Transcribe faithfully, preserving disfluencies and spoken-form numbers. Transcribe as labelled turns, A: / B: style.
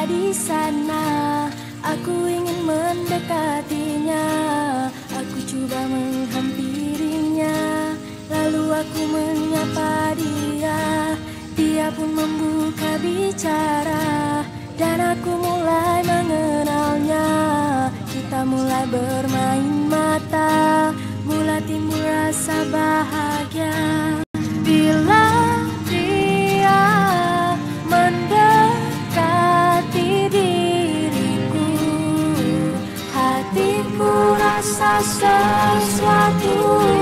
A: di sana. Aku ingin mendekatinya, aku coba menghampirinya, lalu aku menyapa dia. Dia pun membuka bicara, dan aku mulai mengenalnya. Kita mulai bermain mata, mulai timbul rasa bahagia. Bila dia mendekati diriku, hatiku rasa sesuatu